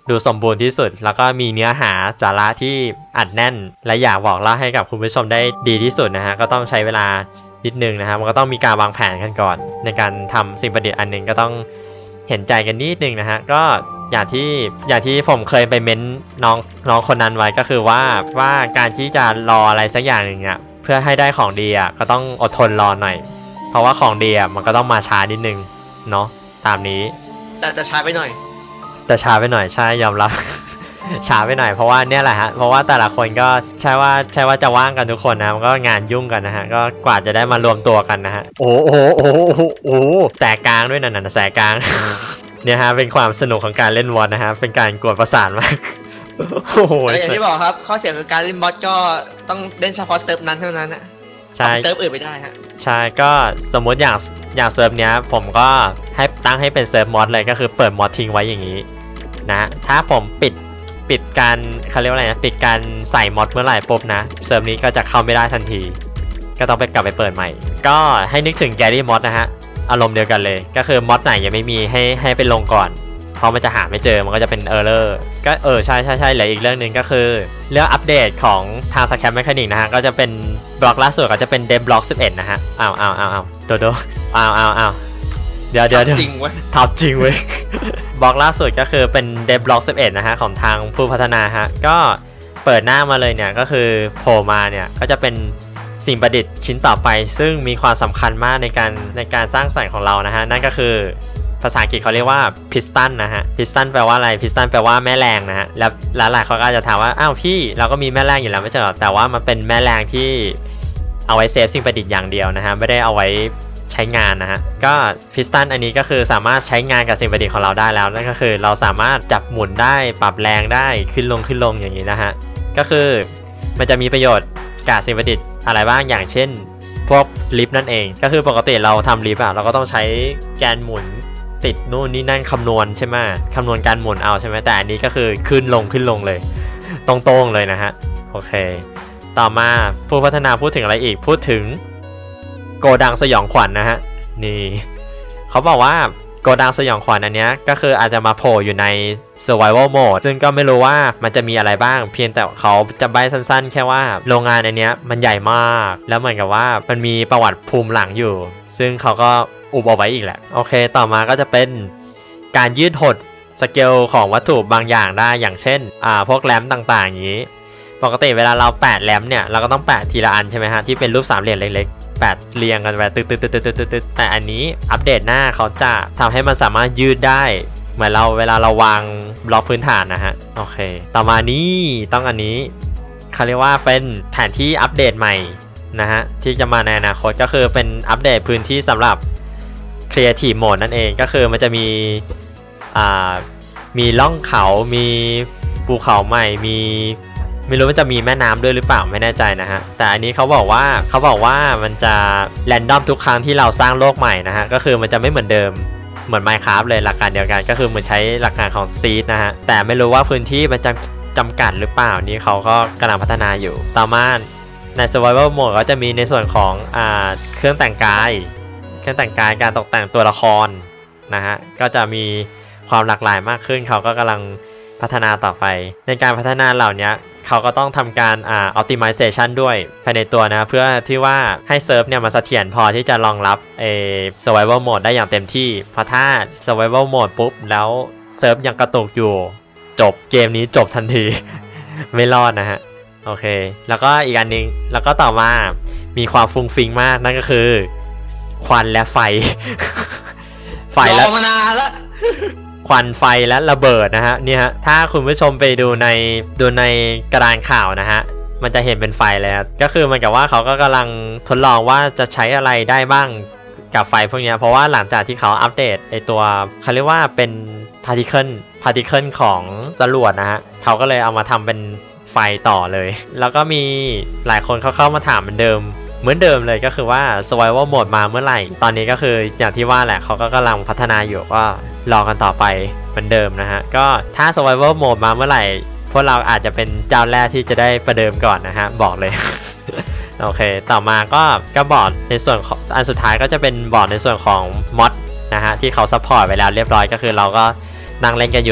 A: ดูสมบูรณ์ที่สุดแล้วก็มีเนื้อหาสาระที่อัดแน่นและอยากบอกเล่าให้กับคุณผู้ชมได้ดีที่สุดนะฮะก็ต้องใช้เวลานิดนึงนะฮะมันก็ต้องมีการวางแผนกันก่อนในการทำสิ่งประดิษฐ์อันนึงก็ต้องเห็นใจกันนิดนึงนะฮะก็อย่างที่อย่างที่ผมเคยไปเม้นน้องน้องคนนั้นไว้ก็คือว่าว่าการที่จะรออะไรสักอย่างหนึ่งเนี่ยเพื่อให้ได้ของดีอ่ะก็ต้องอดทนรอหน่อยเพราะว่าของดีอ่ะมันก็ต้องมาช้านิดนึงเนาะตามนี้
B: แต่จะช้าไปหน่อย
A: แต่ช้าไปหน่อยใช่ยอมรับ ช้าไปหน่อยเพราะว่าเนี่ยแหละฮะเพราะว่าแต่ละคนก็ใช่ว่าใช่ว่าจะว่างกันทุกคนนะมันก็งานยุ่งกันนะฮะก็กว่าจะได้มารวมตัวกันนะฮะโอ้โหโอ้โหโอ้โหโอ้โหแสกกลางด้วยนั่นน่ะแสกกลาง เนี่ยฮะเป็นความสนุกของการเล่นวอดนะฮะเป็นการกวนประสาทมากโอ้โห
B: อย่างที่บอกครับข้อเสียของการเล่นบอสก็ต้องเล่นเฉพาะเซิร์ฟนั้นเท่านั้นนะใช่เซิร์ฟอื่นไม่ได้ฮะ
A: ใช่ก็สมมติอย่างอย่างเซิร์ฟเนี้ยผมก็ให้ตั้งให้เป็นเซิร์ฟมอดเลยก็คือเปิดมอดทิ้งไว้อย่างนี้นะถ้าผมปิดปิดการเขาเรียกว่าอะไรนะปิดการใส่มอดเมื่อไหร่ปุ๊บนะเซิร์ฟนี้ก็จะเข้าไม่ได้ทันทีก็ต้องไปกลับไปเปิดใหม่ก็ให้นึกถึงแกรี่มอดนะฮะอารมณ์เดียวกันเลยก็คือมอดไหนยังไม่มีให้ให้ไปลงก่อนเพราะมันจะหาไม่เจอมันก็จะเป็นเออร์เลอร์ก็เออใช่ใช่ใช่เหลืออีกเรื่องหนึ่งก็คือเรื่องอัปเดตของทางสแคปแมคานิกนะฮะก็จะเป็นบล็อกล่าสุดก็จะเป็นเดมบล็อกสิบเอ็ดนะฮะอ้าวอ้าวอ้าวอ้าวโดโดอ้าวอ้าวอ้าวเดี๋ยวเดี๋ยว
B: จริงเว้ย
A: ทับจริงเว้ยบล็อกล่าสุดก็คือเป็นเดมบล็อกสิบเอ็ดนะฮะของทางผู้พัฒนาฮะก็เปิดหน้ามาเลยเนี่ยก็คือโผล่มาเนี่ยก็จะเป็นสิ่งประดิษฐ์ชิ้นต่อไปซึ่งมีความสำคัญมากในการในการสร้างสรรค์ของเรานะฮะนั่นก็คือภาษาอังกฤษเขาเรียกว่า piston นะฮะ piston แปลว่าอะไร piston แปลว่าแม่แรงนะฮะแล้วหลายคนก็อาจจะถามว่าอ้าวพี่เราก็มีแม่แรงอยู่แล้วไม่ใช่หรอแต่ว่ามันเป็นแม่แรงที่เอาไว้เซฟสิ่งประดิษฐ์อย่างเดียวนะฮะไม่ได้เอาไว้ใช้งานนะฮะก็ piston อันนี้ก็คือสามารถใช้งานกับสิ่งประดิษฐ์ของเราได้แล้วนั่นก็คือเราสามารถจับหมุนได้ปรับแรงได้ขึ้นลงขึ้นลงอย่างนี้นะฮะก็คือมันจะมีประโยชน์กับสิ่งประดิษฐ์อะไรบ้างอย่างเช่นพวกลิฟต์นั่นเองก็คือปกติเราทำลิฟต์อะเราก็ต้องใช้แกนหมุนติดนู่นนี่นั่นคำนวณใช่ไหมคำนวณการหมุนเอาใช่ไหมแต่อันนี้ก็คือขึ้นลงขึ้นลงเลยตรงๆเลยนะฮะโอเคต่อมาผู้พัฒนาพูดถึงอะไรอีกพูดถึงโกดังสยองขวัญ นะฮะนี่เขาบอกว่าโกดังสยองขวัญอันเนี้ยก็คืออาจจะมาโผล่อยู่ใน survival mode ซึ่งก็ไม่รู้ว่ามันจะมีอะไรบ้างเพียงแต่เขาจะใบ้สั้นๆแค่ว่าโรงงานอันเนี้ยมันใหญ่มากแล้วเหมือนกับว่ามันมีประวัติภูมิหลังอยู่ซึ่งเขาก็อุบเอาไว้อีกแหละโอเคต่อมาก็จะเป็นการยืดหดสเกลของวัตถุบางอย่างได้อย่างเช่นอ่าพวกแรมต่างๆอย่างนี้ปกติเวลาเราแปะแรมเนี่ยเราก็ต้องแปะทีละอันใช่ไหมฮะที่เป็นรูปสามเหลี่ยมเล็กๆแปะเรียงกันไปตึ๊ดๆๆๆๆแต่อันนี้อัปเดตหน้าเขาจะทำให้มันสามารถยืดได้เหมือนเราเวลาเราวางบล็อกพื้นฐานนะฮะโอเคต่อมานี้ต้องอันนี้เขาเรียกว่าเป็นแผนที่อัปเดตใหม่นะฮะที่จะมาในอนาคตก็คือเป็นอัปเดตพื้นที่สำหรับCreative Mode นั่นเองก็คือมันจะมีอ่ามีล่องเขามีภูเขาใหม่มีไม่รู้มันจะมีแม่น้ำด้วยหรือเปล่าไม่แน่ใจนะฮะแต่อันนี้เขาบอกว่าเขาบอกว่ามันจะแรนดอมทุกครั้งที่เราสร้างโลกใหม่นะฮะก็คือมันจะไม่เหมือนเดิมเหมือน Minecraft เลยหลักการเดียวกันก็คือเหมือนใช้หลักการของ Seed นะฮะแต่ไม่รู้ว่าพื้นที่มันจะจำกัดหรือเปล่านี่เขาก็กำลังพัฒนาอยู่ต่อมาใน Survival Mode ก็จะมีในส่วนของอ่าเครื่องแต่งกายเครื่องแต่งกายการตกแต่งตัวละครนะฮะก็จะมีความหลากหลายมากขึ้นเขาก็กำลังพัฒนาต่อไปในการพัฒนาเหล่านี้เขาก็ต้องทำการอ่า optimization ด้วยภายในตัวนะเพื่อที่ว่าให้เซิร์ฟเนี่ยมันเสถียรพอที่จะรองรับเอ่อ survival mode ได้อย่างเต็มที่เพราะถ้า survival mode ปุ๊บแล้วเซิร์ฟยังกระตุกอยู่จบเกมนี้จบทันที ไม่รอดนะฮะโอเคแล้วก็อีกอันนึงแล้วก็ต่อมามีความฟุ้งฟิ้งมากนั่นก็คือควันและไฟ ไฟและ
B: รอมานานแล้ว
A: ควันไฟและระเบิดนะฮะนี่ฮะถ้าคุณผู้ชมไปดูในดูในกระดานข่าวนะฮะมันจะเห็นเป็นไฟแล้วก็คือมันกับว่าเขาก็กำลังทดลองว่าจะใช้อะไรได้บ้างกับไฟพวกนี้เพราะว่าหลังจากที่เขาอัปเดตไอตัวเขาเรียกว่าเป็นพาร์ติเคิลพาร์ติเคิลของจรวดนะฮะเขาก็เลยเอามาทำเป็นไฟต่อเลยแล้วก็มีหลายคนเขาเข้ามาถามเหมือนเดิมเหมือนเดิมเลยก็คือว่า survival mode มาเมื่อไหร่ตอนนี้ก็คืออย่างที่ว่าแหละเขาก็กำลังพัฒนาอยู่ก็รอกันต่อไปเหมือนเดิมนะฮะก็ถ้า survival mode มาเมื่อไหร่พวกเราอาจจะเป็นเจ้าแรกที่จะได้ประเดิมก่อนนะฮะบอกเลย โอเคต่อมาก็ก็บอร์ดในส่วนของอันสุดท้ายก็จะเป็นบอร์ดในส่วนของมอดนะฮะที่เขาซัพพอร์ตไว้แล้วเรียบร้อยก็คือเราก็นั่งเล่นกันอยู่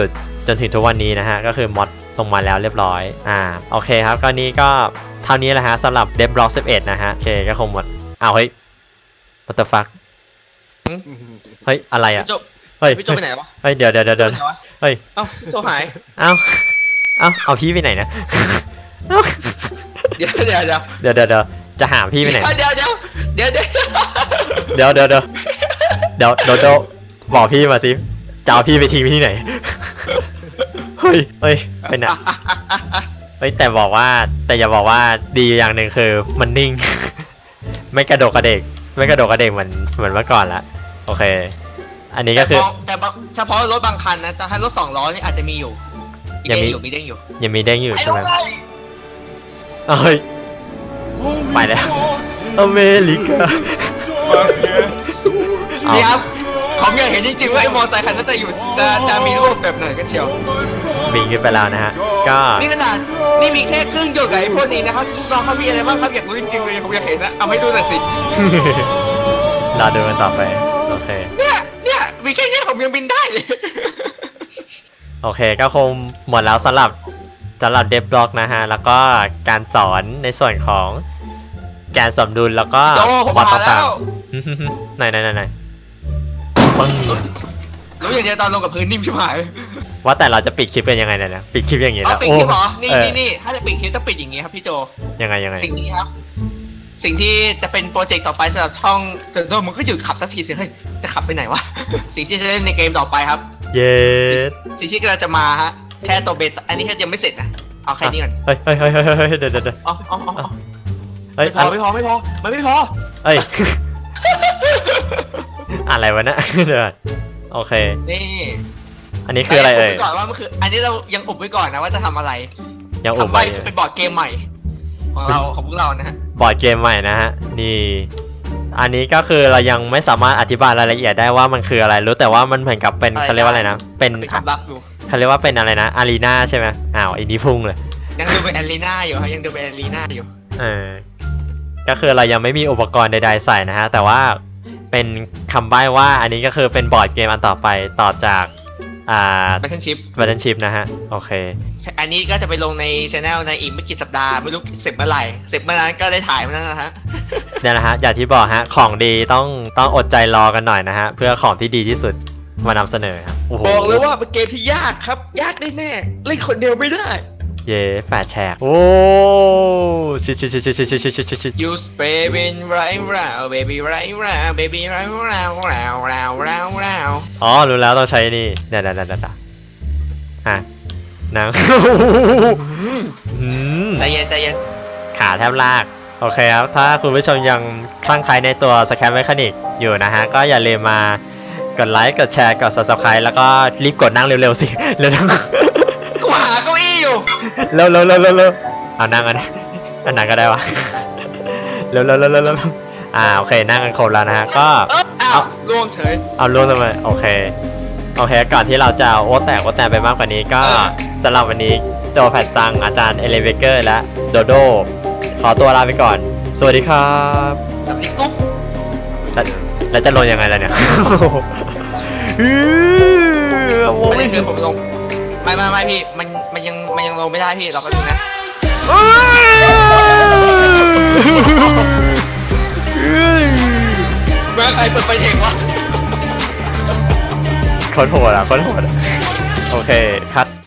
A: จนถึงทุกวันนี้นะฮะก็คือมอดลงมาแล้วเรียบร้อยอ่าโอเคครับก็นี้ก็เท่านี้แหละฮะสำหรับ Devblock สิบเอ็ดนะฮะโอเคก็คงหมดอ้าวเฮ้ย what the fuck เฮ้ยอะไรอ่ะ
B: พี่โจ
A: เฮ้ย
B: พี่โจไปไหนวะ
A: เฮ้ยเดี๋ยวเดี๋ยวเดี๋ยวเดี๋ยว
B: พี่โจไปไหนวะ
A: เฮ้ย
B: เอ้าพี่โจหาย
A: เอ้าเอ้าเอาพี่ไปไหนนะเอ้า
B: เดี๋ยวเดี๋ยวเดี๋ยว
A: เดี๋ยวเดี๋ยวเดี๋ยวจะหาพี่ไปไหน
B: เดี๋ยวเดี๋ยวเดี๋ยวเดี๋ยว
A: เดี๋ยวเดี๋ยวเดี๋ยวเดี๋ยวโดโดบอกพี่มาสิจะเอาพี่ไปทิ้งที่ไหนเฮ้ยเฮ้ยเป็นอะเฮ้ยแต่บอกว่าแต่อย่าบอกว่าดีอย่างหนึ่งคือมันนิ่ง ไม่กระโดดกระเดกไม่กระโดดกระเดกเหมือนเหมือนเมื่อก่อนละโอเค อันนี้ก็คือ
B: แต่เฉพาะรถบางคันนะแต่ถ้ารถสองล้อนี่อาจจะมีอยู่
A: ยังมี
B: อยู่มีเด้งอยู่
A: ยังมีเด้งอยู่
B: ไอ้
A: ใช่
B: ล
A: ไหม
B: งเลย
A: เฮ้ยไปแล้วอเมริกาเอา
B: นี่ครับผมอยากเห็นจริงๆว่าไอ้มอเตอร์ไซค์คันนั้นจะอยู่จะจะมีรูปแบบไหนกันเชียว
A: บินขึ้นไปแล้วนะฮะก็
B: นี่ขนาดนี่มีแค่ครึ่งเดียวกับไอ้พวกนี้นะครับลูกน้องเขามีอะไรบ้างครับอยากรู้จริงๆเลยผมอยากเห็นนะเอาให้ดูหน่อยสิ
A: รอดูกันต่อไปโอเค
B: เนี่ยเนี่ยมีแค่นี้ผมยังบินได้เลย
A: โอเคก็คงหมดแล้วสำหรับสำหรับเดฟบล็อกนะฮะแล้วก็การสอนในส่วนของแกนสมดุลแล้วก็
B: โจผม
A: วัด
B: มา
A: ต่า
B: แล้
A: ง
B: ว
A: ๆไหนไหนไหนไหนปึ้ง
B: รู้อย่างเดียวตอนลงกับพื้นนิ่มชิบหาย
A: ว่าแต่เราจะปิดคลิปกันยังไงเนี่ยนะปิดคลิปอย่างนี้
B: เอา
A: นะ
B: ปิด
A: โอ้
B: คลิปเหรอนี่
A: เออ
B: นี่นี่ถ้าจะปิดคลิปต้องปิดอย่างงี้ครับพี่โจ
A: ยังไงยังไง
B: สิ่งนี้ครับ สิ่งที่จะเป็นโปรเจกต์ต่อไปสำหรับช่องเติร์โดมันก็หยุดขับสักทีสิเฮ้ยจะขับไปไหนวะ สิ่งที่จะเล่นในเกมต่อไปครับ
A: เย็ด
B: สิ่งที่กำลังจะมาฮะแค่ตัวเบต้าอันนี้แค่ยังไม่เสร็จนะเอาแค่นี้ก่อน
A: เฮ้ยเฮ้ยเฮ้ยเฮ้ยเฮ้ยเดี๋ยวเดี๋ยวเดี๋ยว
B: อ๋ออ๋ออ๋อ
A: เฮ้ย
B: ไม่พอไม่พอไม่พอมันไม่พอ
A: เฮ้ย อะไรวะเนี่ยเดี๋ยวโอเค
B: นี่
A: อันนี้คืออะไรเอ่ย
B: ายังบว้ก่อนว่ามันคือ อันนี้เรายังอุบไว้ก่อนนะว่าจะทำอะไร
A: ยังอุบ
B: ทำ
A: ไว้
B: ไว้เป็นบอร์ดเกมใหม่ ของเราของพวกเรานะฮะ
A: บอร์ดเกมใหม่นะฮะนี่ อันนี้ก็คือเรายังไม่สามารถอธิบายรายละเอียดได้ว่ามันคืออะไรรู้แต่ว่ามันเหมือนกับเป็นเขาเรียกว่าอะไรนะเป็น
B: เป็นความลับอยู่
A: เขาเรียกว่าเป็นอะไรนะอารีนาใช่ไหมอ้าวไอ้นี่พุ่งเลย
B: ยังดูเป็นแอรีนาอยู่ครับยังดูเป็นแอรีนาอยู่
A: เออก็คือเรายังไม่มีอุปกรณ์ใดๆใส่นะฮะแต่ว่าเป็นคำใบ้ว่าอันนี้ก็คือเป็นบอร์ดเกมอันต่อไปต่อจากอ่า
B: แบทเทิลชิพ
A: บัตเทิลชิพนะฮะโอเค
B: อันนี้ก็จะไปลงในช anel ในอีกไม่กี่สัปดาห์ไม่รู้เสร็จเมื่อไหร่เสร็จเมื่อนั้นก็ได้ถ่ายเมื่อนั้นนะฮะ
A: เนี่ยนะฮะอย่างที่บอกฮะของดีต้องต้องอดใจรอกันหน่อยนะฮะเพื่อของที่ดีที่สุดมานำเสนอครับโอ้โห
B: บอกเลยว่าเป็นเกมที่ยากครับยากแน่ๆเล่นคนเดียวไม่ได้
A: เย่แฝดแฉกโอ้ชิชิชิชิชิชิชิชิชิชิ
B: You baby right round baby right round baby right round round round round round
A: อ๋อรู้แล้วต้องใช้นี่เดี๋ยวเดี๋ยวเดี๋ยวเดี๋ยวฮะนาง อืม
B: ใจเย็นใจเย็น
A: ขาแทบลากโอเคครับถ้าคุณผู้ชมยังคลั่งไคล้ในตัวสแคมเมคานิกอยู่นะฮะก็อย่าลืมมากดไลค์กดแชร์กด ซับสไครบ์ แล้วก็รีบกดนั่งเร็วๆสิเร็วๆ
B: กูหาเก้าอี้อยู่
A: เร็วเร็วเร็วเร็วเร็วเอานั่งกันนะอันไหนก็ได้วะเร็วเร็วเร็วเร็วเร็วอ่าโอเคนั่งกันครบแล้วนะฮะก็
B: เอออ้าวร่วงเฉย
A: เอาร่วมทำไมโอเคโอเคก่อนที่เราจะโอ้แตกโอ้แตกไปมากกว่านี้ก็
B: เออ
A: สำหรับวันนี้โจแพทซังอาจารย์เอเลเวเกอร์และโดโดขอตัวลาไปก่อนสวัสดีครับ
B: สวัสดีกุ๊บ
A: แล้วแล้วจะลงยังไงล่ะเนี่ยโอ้
B: ประเด็
A: ย
B: นคือผมลงไม่ไม่ไม่พี่มันมันยังมันยังลงไม่ได้พี่เราก็ดูนะเมื่อใครเปิดไฟเทควะ
A: โคตรโหดอ่ะโคตรโหดอะโอเคคัด